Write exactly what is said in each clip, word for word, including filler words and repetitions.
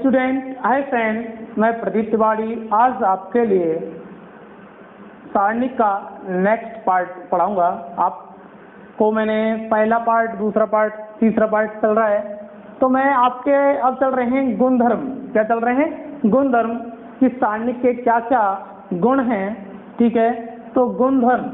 Student, hi friend, मैं प्रदीप तिवारी आज आपके लिए सारणी का नेक्स्ट पार्ट पढ़ाऊंगा। आपको मैंने पहला पार्ट, दूसरा पार्ट, तीसरा पार्ट चल रहा है, तो मैं आपके अब चल रहे हैं गुणधर्म। क्या चल रहे हैं? गुणधर्म कि सारणी के क्या क्या गुण हैं। ठीक है, तो गुणधर्म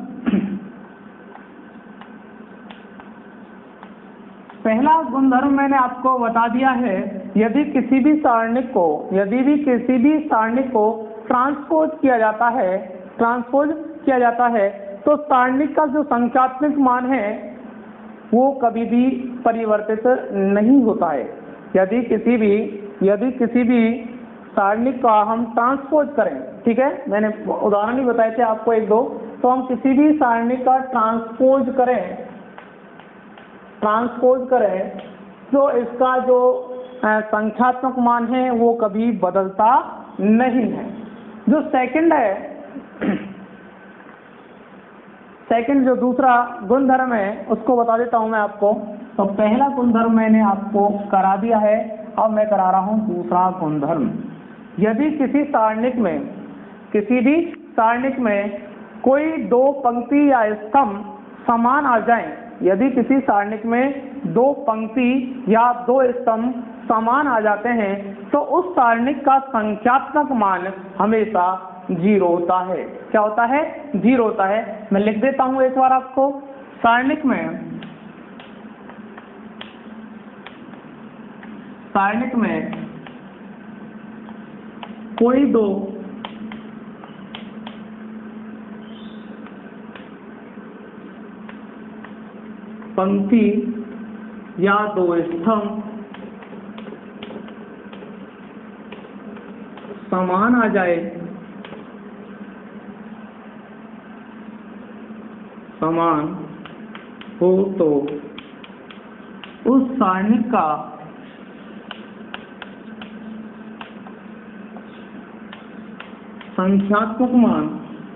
पहला गुणधर्म मैंने आपको बता दिया है। यदि किसी भी सारणिक को यदि भी किसी भी सारणिक को ट्रांसपोज किया जाता है ट्रांसपोज किया जाता है तो सारणिक का जो संख्यात्मक मान है वो कभी भी परिवर्तित नहीं होता है। यदि किसी भी यदि किसी भी सारणिक का हम ट्रांसपोज करें, ठीक है, मैंने उदाहरण ही बताए थे आपको एक दो, तो हम किसी भी सारणिक का ट्रांसपोज करें ट्रांसपोज करें तो इसका जो संख्यात्मक मान है वो कभी बदलता नहीं है। जो सेकंड है सेकंड जो दूसरा गुणधर्म है उसको बता देता हूं मैं आपको। तो पहला गुणधर्म मैंने आपको करा दिया है, अब मैं करा रहा हूं दूसरा गुणधर्म। यदि किसी सारणिक में किसी भी सारणिक में कोई दो पंक्ति या स्तंभ समान आ जाएं, यदि किसी सारणिक में दो पंक्ति या दो स्तंभ समान आ जाते हैं तो उस सारणिक का संख्यात्मक मान हमेशा जीरो होता है। क्या होता है? जीरो होता है। मैं लिख देता हूं एक बार आपको। सारणिक में सारणिक में कोई दो पंक्ति या दो स्तंभ समान आ जाए समान हो तो उस सारणिक का संख्यात्मक मान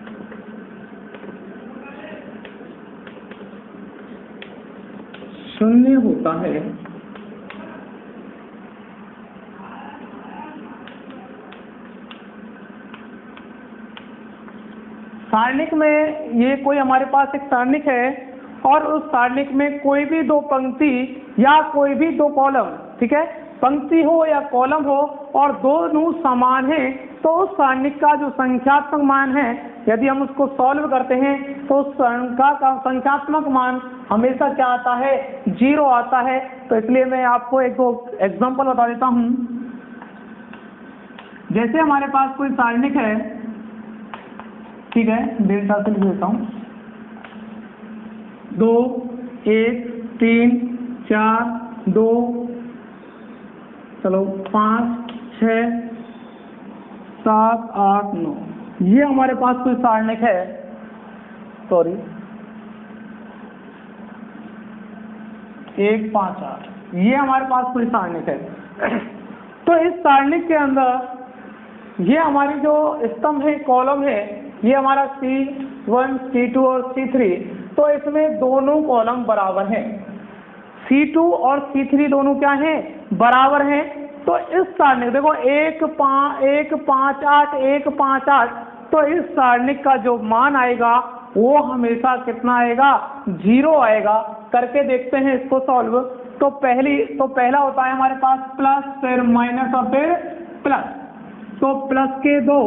शून्य होता है। सारणिक में ये कोई हमारे पास एक सारणिक है और उस सारणिक में कोई भी दो पंक्ति या कोई भी दो कॉलम, ठीक है, पंक्ति हो या कॉलम हो और दोनों समान है तो उस सारणिक का जो संख्यात्मक मान है यदि हम उसको सॉल्व करते हैं तो उस संख्या का संख्यात्मक मान हमेशा क्या आता है? जीरो आता है। तो इसलिए मैं आपको एक दो एग्जांपल बता देता हूं। जैसे हमारे पास कोई सारणिक है, ठीक है, डेल्टा से लिख देता हूं, दो एक तीन चार दो चलो पाँच छः सात आठ नौ, ये हमारे पास कोई सारणिक है। सॉरी एक पाँच आठ, ये हमारे पास कोई सारणिक है। तो इस सारणिक के अंदर ये हमारी जो स्तंभ है, कॉलम है, ये हमारा सी वन सी टू और सी थ्री, तो इसमें दोनों कॉलम बराबर हैं। सी टू और सी थ्री दोनों क्या हैं? बराबर हैं। तो इस सारणिक देखो एक पाँच एक पाँच आठ एक पाँच आठ, तो इस सारणिक का जो मान आएगा वो हमेशा कितना आएगा? जीरो आएगा। करके देखते हैं इसको सॉल्व। तो पहली तो पहला होता है हमारे पास प्लस, फिर माइनस और फिर प्लस। तो प्लस के दो,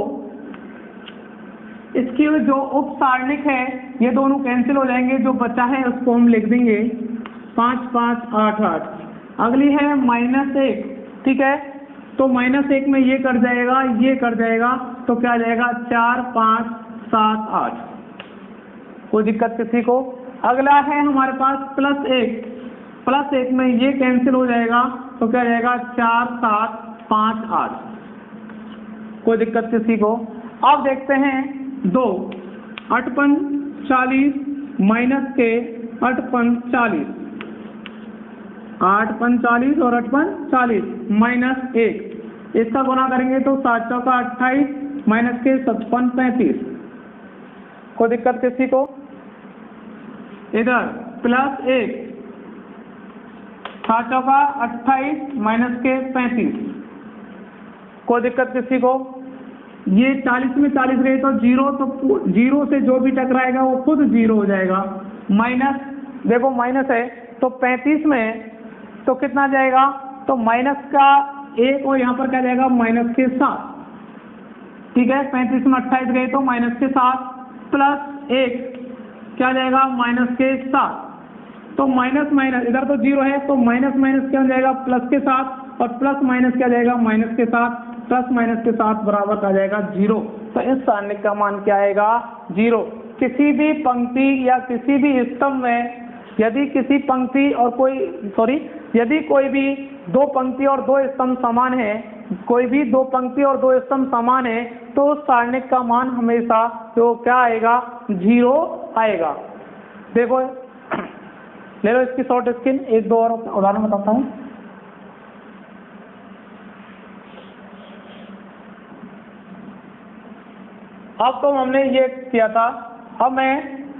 इसकी जो उप सारणिक है ये दोनों कैंसिल हो जाएंगे, जो बचा है उसको हम लिख देंगे पाँच पाँच आठ आठ। अगली है माइनस एक, ठीक है, तो माइनस एक में ये कर जाएगा ये कर जाएगा तो क्या आ जाएगा? चार पाँच सात आठ। कोई दिक्कत किसी को? अगला है हमारे पास प्लस एक, प्लस एक में ये कैंसिल हो जाएगा तो क्या जाएगा? चार सात पाँच आठ। कोई दिक्कत किसी को? अब देखते हैं दो, अठपन चालीस माइनस के अठपन चालीस, आठ पन चालीस और अठपन चालीस माइनस एक, इसका गुना करेंगे तो सात चौका अट्ठाईस माइनस के सत्पन पैंतीस। कोई दिक्कत किसी को? इधर प्लस एक, सात चौका अट्ठाईस माइनस के पैंतीस, कोई दिक्कत किसी को? ये चालीस में चालीस गए तो जीरो, तो जीरो से जो भी टकराएगा वो खुद जीरो हो जाएगा। माइनस, देखो माइनस है तो पैंतीस में तो कितना जाएगा, तो माइनस का एक और यहाँ पर क्या जाएगा माइनस के साथ, ठीक है। पैंतीस में अट्ठाईस गए तो माइनस के साथ, प्लस एक क्या जाएगा माइनस के साथ, तो माइनस माइनस इधर तो जीरो है तो माइनस माइनस क्या हो जाएगा प्लस के साथ, और प्लस माइनस क्या जाएगा माइनस के साथ, प्लस माइनस के साथ बराबर क्या जाएगा जीरो। तो इस सारणिक का मान क्या आएगा जीरो। किसी भी पंक्ति या किसी भी स्तंभ में यदि किसी पंक्ति और कोई सॉरी यदि कोई भी दो पंक्ति और दो स्तंभ समान है, कोई भी दो पंक्ति और दो स्तंभ समान है, तो उस सारणिक का मान हमेशा तो क्या आएगा जीरो आएगा। देखो ले लो इसकी शॉर्ट स्किन, एक दो और उदाहरण बताता हूँ। अब तो हमने ये किया था, अब मैं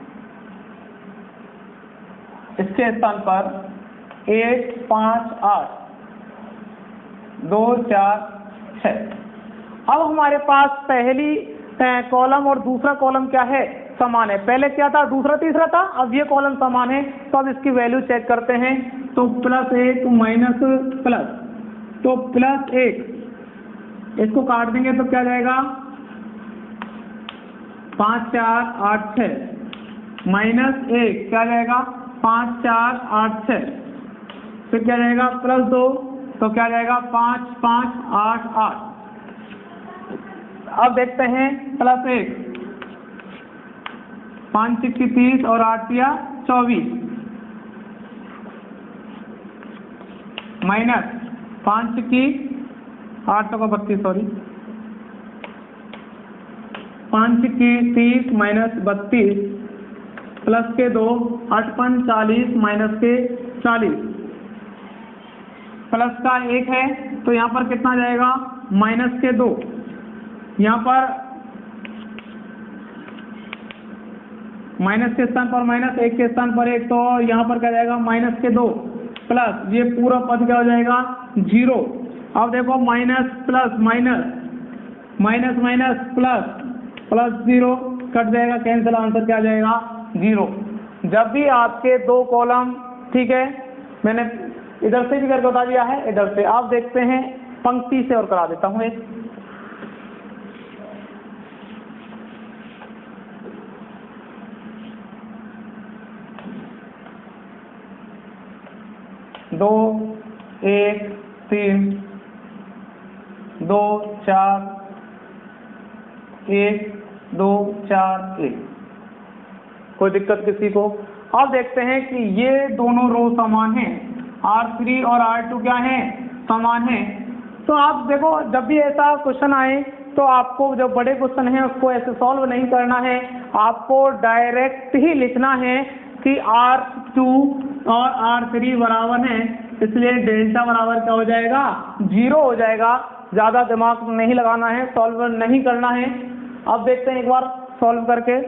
इसके स्थान पर एक पाँच आठ दो चार छः, अब हमारे पास पहली कॉलम और दूसरा कॉलम क्या है समान है। पहले क्या था दूसरा तीसरा था, अब ये कॉलम समान है, तो अब इसकी वैल्यू चेक करते हैं। तो प्लस एक माइनस प्लस, तो प्लस एक, इसको काट देंगे तो क्या जाएगा पाँच चार आठ छः, माइनस एक क्या जाएगा पाँच चार आठ छः, फिर क्या जाएगा प्लस दो तो क्या जाएगा पाँच पाँच आठ आठ। अब देखते हैं प्लस एक, पाँच सिक्की तीस और आठ या चौबीस, माइनस पाँच सिक्की आठ का बत्तीस सॉरी पाँच सिक्की तीस माइनस बत्तीस, प्लस के दो आठ पाँच चालीस माइनस के चालीस, प्लस का एक है तो यहाँ पर कितना जाएगा माइनस के दो, यहाँ पर माइनस के स्थान पर माइनस, एक के स्थान पर एक, तो यहाँ पर क्या जाएगा माइनस के दो, प्लस ये पूरा पद क्या हो जाएगा जीरो। अब देखो minus plus minus, minus minus plus, plus zero cut जाएगा कैंसिल, आंसर क्या जाएगा जीरो। जब भी आपके दो कॉलम, ठीक है मैंने इधर से भी करके बता दिया है, इधर से आप देखते हैं पंक्ति से और करा देता हूँ एक। दो एक तीन दो चार एक दो चार एक, कोई दिक्कत किसी को? अब देखते हैं कि ये दोनों रो समान हैं, आर थ्री और आर टू क्या है समान है। तो आप देखो जब भी ऐसा क्वेश्चन आए तो आपको जो बड़े क्वेश्चन है उसको ऐसे सॉल्व नहीं करना है, आपको डायरेक्ट ही लिखना है कि आर टू और आर थ्री बराबर हैं, इसलिए डेल्टा बराबर क्या हो जाएगा जीरो हो जाएगा। ज़्यादा दिमाग नहीं लगाना है, सॉल्व नहीं करना है। अब देखते हैं एक बार सॉल्व करके,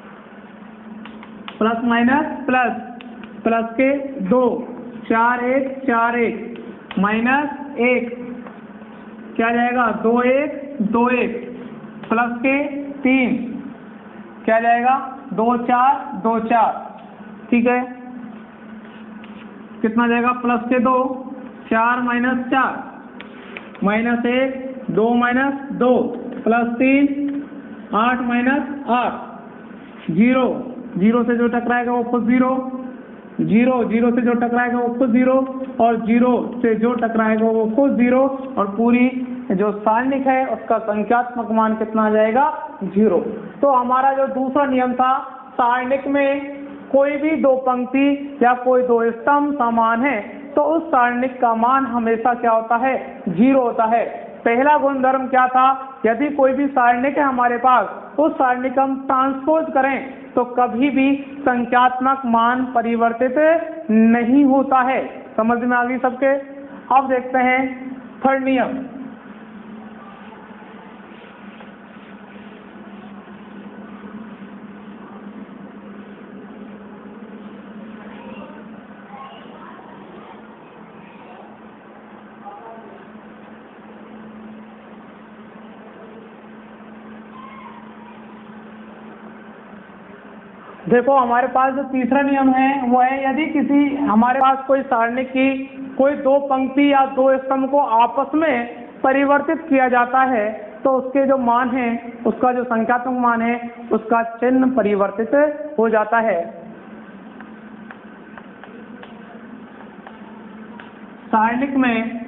प्लस माइनस प्लस, प्लस के दो, चार एक चार एक, माइनस एक क्या जाएगा दो एक दो एक, प्लस के तीन क्या जाएगा दो चार दो चार, ठीक है कितना जाएगा प्लस के दो, चार माइनस चार, माइनस एक, दो माइनस दो, प्लस तीन, आठ माइनस आठ, जीरो, जीरो से जो टकराएगा वो खुद जीरो, जीरो जीरो से जो टकराएगा वो खुद जीरो, और जीरो से जो टकराएगा वो खुद जीरो, और पूरी जो सारणिक है उसका संख्यात्मक मान कितना आ जाएगा जीरो। तो हमारा जो दूसरा नियम था, सारणिक में कोई भी दो पंक्ति या कोई दो स्तंभ समान है तो उस सारणिक का मान हमेशा क्या होता है जीरो होता है। पहला गुणधर्म क्या था, यदि कोई भी सारणिक है हमारे पास, उस सारणिक हम ट्रांसपोज करें तो कभी भी संख्यात्मक मान परिवर्तित नहीं होता है। समझ में आ गई सबके? अब देखते हैं थर्ड नियम। देखो हमारे पास जो तीसरा नियम है वो है, यदि किसी हमारे पास कोई सारणी की कोई दो पंक्ति या दो स्तंभ को आपस में परिवर्तित किया जाता है तो उसके जो मान है, उसका जो संख्यात्मक मान है, उसका चिन्ह परिवर्तित हो जाता है। सारणिक में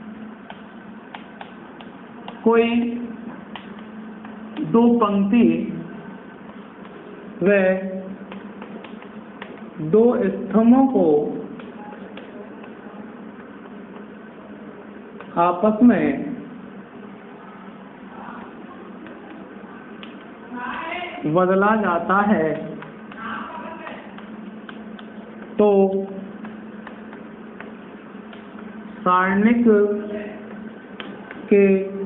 कोई दो पंक्ति व दो स्तंभों को आपस में बदला जाता है तो सारणिक के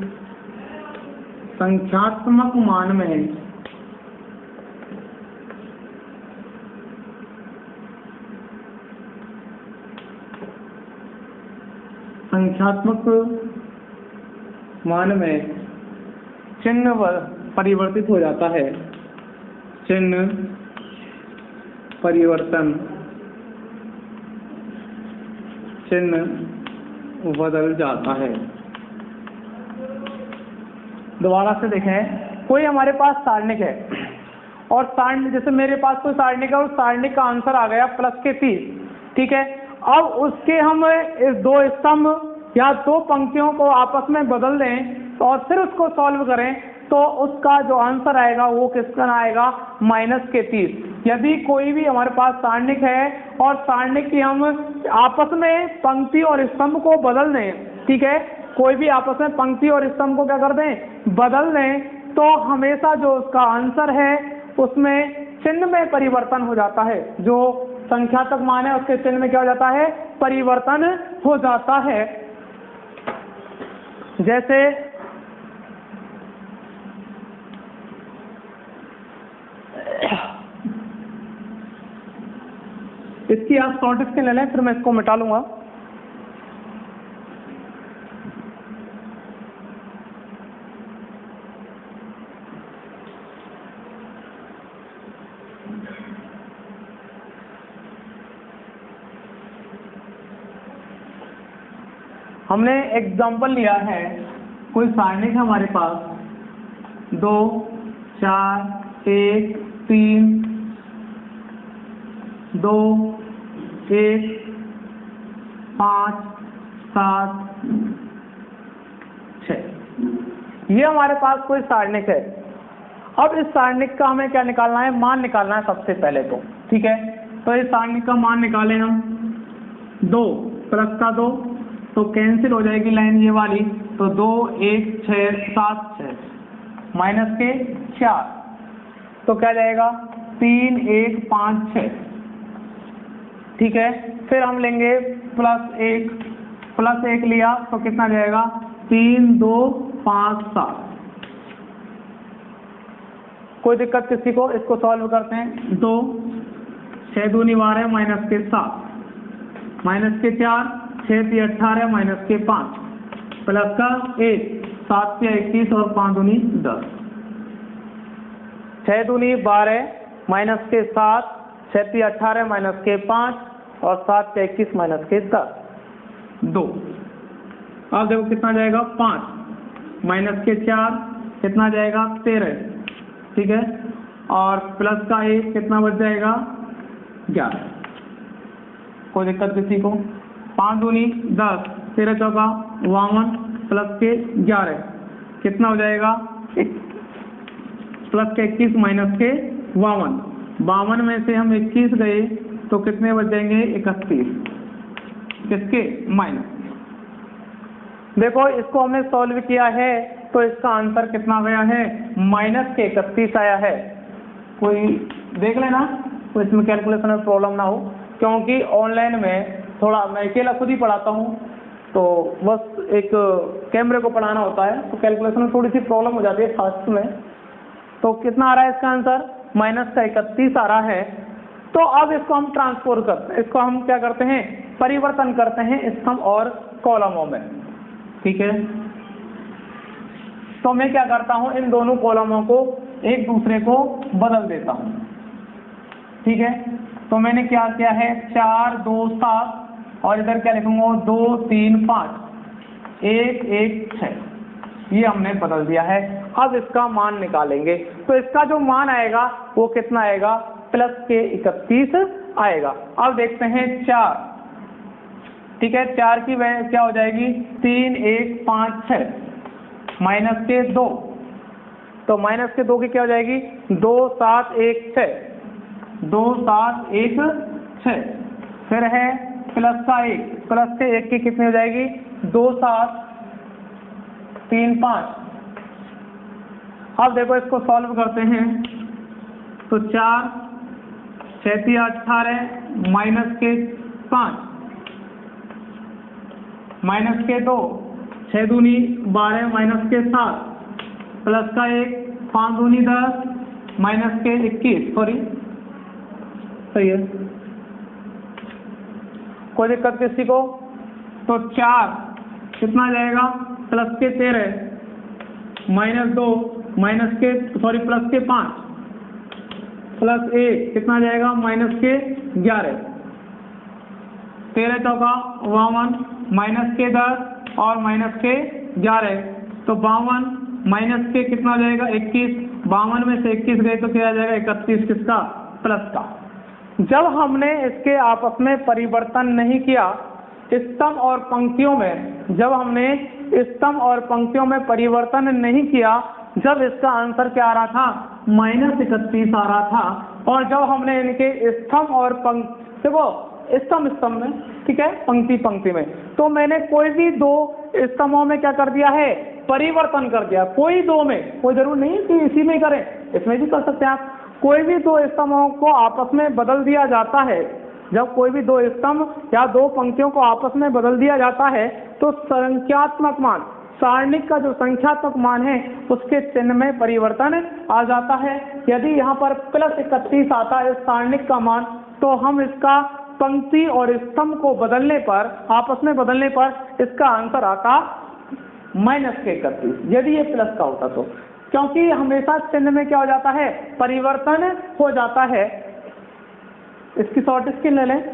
संख्यात्मक मान में संख्यात्मक मान में चिन्ह परिवर्तित हो जाता है, चिन्ह परिवर्तन, चिन्ह बदल जाता है। दोबारा से देखें, कोई हमारे पास सारणिक है और सारणी, जैसे मेरे पास कोई सारणिक है और सारणिक का आंसर आ गया प्लस के तीस, ठीक है। अब उसके हम इस दो स्तंभ या दो पंक्तियों को आपस में बदल दें और फिर उसको सॉल्व करें तो उसका जो आंसर आएगा वो किसका आएगा, माइनस के तीस। यदि कोई भी हमारे पास सारणिक है और सारणिक की हम आपस में पंक्ति और स्तंभ को बदल दें, ठीक है, कोई भी आपस में पंक्ति और स्तंभ को क्या कर दें, बदल दें, तो हमेशा जो उसका आंसर है उसमें चिन्ह में परिवर्तन हो जाता है। जो संख्यात्मक मान है उसके चिन्ह में क्या हो जाता है, परिवर्तन हो जाता है। जैसे इसकी आप शॉर्ट स्क्रीन ले लें, फिर मैं इसको मिटा लूंगा। हमने एग्जाम्पल लिया है, कोई सारणिक है हमारे पास दो, चार, एक, तीन, दो, एक, पाँच, सात, छः, ये हमारे पास कोई सारणिक है। अब इस सारणिक का हमें क्या निकालना है, मान निकालना है सबसे पहले तो, ठीक है। तो इस सारणिक का मान निकालें हम, दो प्लस का दो तो कैंसिल हो जाएगी लाइन ये वाली, तो दो, एक, छः, सात, छः, माइनस के चार, तो क्या जाएगा, तीन, एक, पाँच, छः, ठीक है। फिर हम लेंगे प्लस एक, प्लस एक लिया तो कितना जाएगा, तीन, दो, पाँच, सात। कोई दिक्कत किसी को, इसको सॉल्व करते हैं। दो, छः दूनी बारह, माइनस के सात, माइनस के चार, छः पे अट्ठारह, माइनस के पाँच, प्लस का एक, सात पे इक्कीस और पाँच दूनी दस, छः दूनी बारह, माइनस के सात, छः पे अट्ठारह, माइनस के पाँच और सात पे इक्कीस, माइनस के दस, दो। अब देखो कितना जाएगा, पाँच, माइनस के चार कितना जाएगा, तेरह, ठीक है, और प्लस का एक कितना बच जाएगा, ग्यारह। कोई दिक्कत किसी को, पाँच दूनी दस, तेरह चौका बावन, प्लस के ग्यारह कितना हो जाएगा, प्लस के इक्कीस, माइनस के बावन, बावन में से हम इक्कीस गए तो कितने बच जाएंगे, इकतीस, किसके, माइनस। देखो इसको हमने सॉल्व किया है तो इसका आंसर कितना गया है, माइनस के इकतीस आया है। कोई देख लेना, तो इसमें कैलकुलेशन में प्रॉब्लम ना हो, क्योंकि ऑनलाइन में थोड़ा मैं अकेला खुद ही पढ़ाता हूँ तो बस एक कैमरे को पढ़ाना होता है तो कैलकुलेशन में थोड़ी सी प्रॉब्लम हो जाती है फास्ट में। तो कितना आ रहा है इसका आंसर, माइनस का इकतीस आ रहा है। तो अब इसको हम ट्रांसफर करते हैं, इसको हम क्या करते हैं, परिवर्तन करते हैं स्तंभ और कॉलमों में, ठीक है। तो मैं क्या करता हूँ, इन दोनों कॉलमों को एक दूसरे को बदल देता हूँ। ठीक है। तो मैंने क्या किया है, चार दो सात और इधर क्या लिखूंगा, दो तीन पाँच एक एक छः, ये हमने बदल दिया है। अब इसका मान निकालेंगे, तो इसका जो मान आएगा वो कितना आएगा, प्लस के इकतीस आएगा। अब देखते हैं चार, ठीक है, चार की वैल्यू क्या हो जाएगी, तीन एक पाँच छः माइनस के दो, तो माइनस के दो की क्या हो जाएगी, दो सात एक छः, दो सात एक छः, फिर है प्लस का एक, प्लस के एक की कितनी हो जाएगी, दो सात तीन पाँच। अब देखो इसको सॉल्व करते हैं, तो चार छः अठारह माइनस के पाँच माइनस के दो, छः दूनी बारह माइनस के सात प्लस का एक, पाँच दूनी दस माइनस के इक्कीस, सॉरी सही है, कोई दिक्कत किसी को। तो चार कितना जाएगा, प्लस के तेरह माइनस दो माइनस के सॉरी प्लस के पाँच प्लस एक कितना जाएगा, माइनस के ग्यारह, तेरह चौका बावन माइनस के दस और माइनस के ग्यारह, तो बावन माइनस के कितना हो जाएगा, इक्कीस, बावन में से इक्कीस गए तो क्या आ जाएगा, इकतीस, किसका, प्लस का। जब हमने इसके आपस में परिवर्तन नहीं किया स्तंभ और पंक्तियों में, जब हमने स्तंभ और पंक्तियों में परिवर्तन नहीं किया, जब इसका आंसर क्या आ रहा था, माइनस इकतीस आ रहा था। और जब हमने इनके स्तंभ और पंक्ति, देखो स्तंभ स्तंभ में, ठीक है, पंक्ति पंक्ति में, तो मैंने कोई भी दो स्तंभों में क्या कर दिया है, परिवर्तन कर दिया। कोई दो में, कोई जरूर नहीं कि इसी में करें, इसमें भी कर सकते हैं आप। कोई भी दो स्तंभों को आपस में बदल दिया जाता है, जब कोई भी दो स्तंभ या दो पंक्तियों को आपस में बदल दिया जाता है, तो संख्यात्मक मान, सारणिक का जो संख्यात्मक मान है उसके चिन्ह में परिवर्तन आ जाता है। यदि यहाँ पर प्लस इकतीस आता है सारणिक का मान, तो हम इसका पंक्ति और स्तंभ को बदलने पर, आपस में बदलने पर इसका आंसर आता माइनस के इकतीस, यदि ये प्लस का होता तो, क्योंकि हमेशा चिन्ह में क्या हो जाता है, परिवर्तन हो जाता है। इसकी शॉर्ट स्किल ले लें।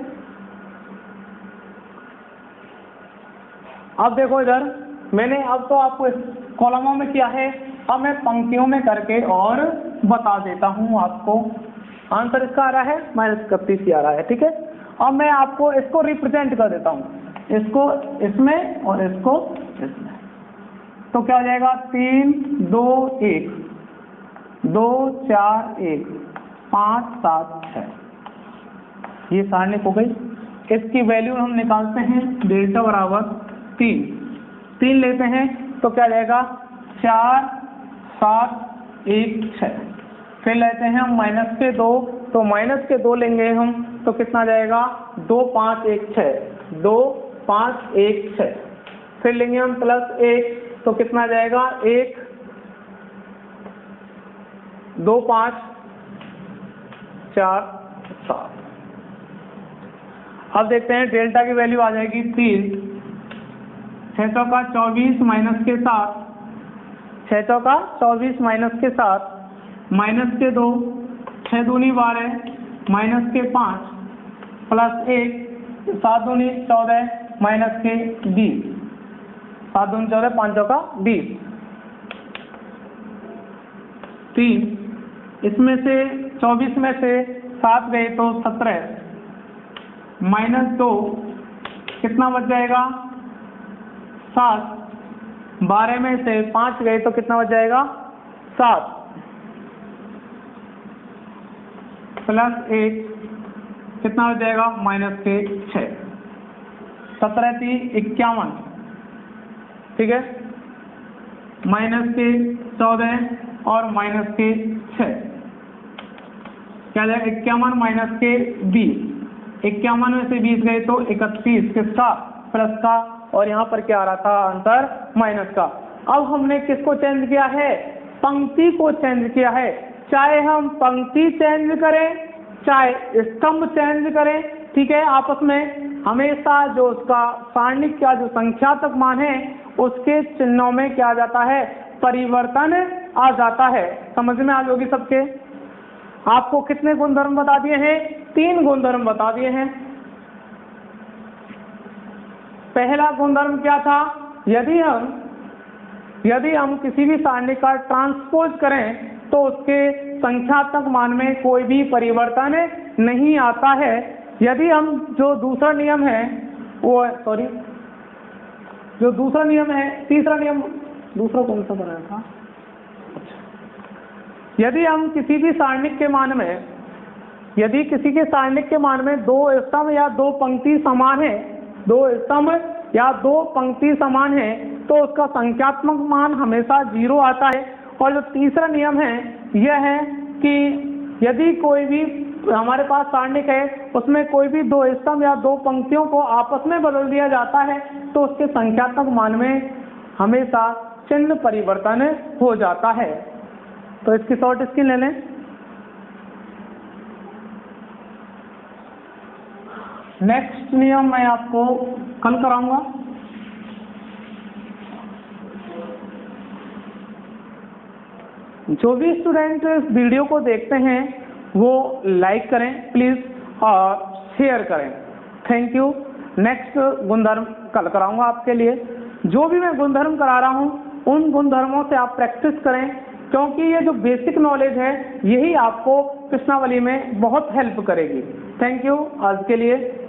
अब देखो इधर मैंने अब तो आपको इस कॉलमों में किया है, अब मैं पंक्तियों में करके और बता देता हूं आपको। आंसर इसका आ रहा है माइनस इकतीस ही आ रहा है, ठीक है। अब मैं आपको इसको रिप्रेजेंट कर देता हूं, इसको इसमें और इसको इसमें, तो क्या हो जाएगा, तीन दो एक, दो चार एक, पाँच सात छः, ये सारणिक हो गई। इसकी वैल्यू हम निकालते हैं, डेल्टा बराबर तीन, तीन लेते हैं तो क्या जाएगा, चार सात एक छः, फिर लेते हैं हम माइनस के दो, तो माइनस के दो लेंगे हम तो कितना जाएगा, दो पाँच एक छः, दो पाँच एक छः, फिर लेंगे हम प्लस एक तो कितना जाएगा, एक दो पाँच चार सात। अब देखते हैं डेल्टा की वैल्यू आ जाएगी तीन, छः चौका चौबीस माइनस के सात, छः चौका चौबीस माइनस के सात, माइनस के दो, छः दूनी बारह माइनस के पाँच प्लस एक, सात दूनी चौदह माइनस के बीस, सात दूनी चौदह, पाँच चौका बीस, तीन, इसमें से चौबीस में से सात गए तो सत्रह, माइनस दो कितना बच जाएगा, सात, बारह में से पाँच गए तो कितना बच जाएगा, सात, प्लस एक कितना हो जाएगा, माइनस के छः, सत्रह तीन इक्यावन, ठीक है, माइनस के चौदह और माइनस के छः, क्या जाएगा, इक्यावन माइनस के बीस, इक्यावन में से बीस गए तो इकतीस, किसका, प्लस का, और यहाँ पर क्या आ रहा था आंसर, माइनस का। अब हमने किसको चेंज किया है, पंक्ति को चेंज किया है। चाहे हम पंक्ति चेंज करें चाहे स्तंभ चेंज करें, ठीक है, आपस में हमेशा जो उसका सारणिक का जो संख्यात्मक मान है उसके चिन्हों में क्या आ जाता है, परिवर्तन आ जाता है। समझ में आ जाओगी सबके। आपको कितने गुणधर्म बता दिए हैं? तीन गुणधर्म बता दिए हैं। पहला गुणधर्म क्या था? यदि हम यदि हम किसी भी सारणी का ट्रांसपोज करें तो उसके संख्यात्मक मान में कोई भी परिवर्तन नहीं आता है। यदि हम जो दूसरा नियम है वो सॉरी जो दूसरा नियम है तीसरा नियम दूसरा कौन सा बनाया था? यदि हम किसी भी सारणिक के मान में यदि किसी के सारणिक के मान में दो स्तंभ या दो पंक्ति समान है दो स्तंभ या दो पंक्ति समान है तो उसका संख्यात्मक मान हमेशा जीरो आता है। और जो तीसरा नियम है यह है कि यदि कोई भी हमारे पास सारणिक है उसमें कोई भी दो स्तंभ या दो पंक्तियों को आपस में बदल दिया जाता है तो उसके संख्यात्मक मान में हमेशा चिन्ह परिवर्तन हो जाता है। तो इसकी शॉर्ट स्क्रीन ले लें। नेक्स्ट नियम मैं आपको कल कराऊंगा। जो भी स्टूडेंट इस वीडियो को देखते हैं वो लाइक करें प्लीज और शेयर करें। Thank you. नेक्स्ट गुणधर्म कल कराऊंगा आपके लिए। जो भी मैं गुणधर्म करा रहा हूं उन गुणधर्मों से आप प्रैक्टिस करें क्योंकि ये जो बेसिक नॉलेज है यही आपको प्रश्नावली में बहुत हेल्प करेगी। थैंक यू आज के लिए।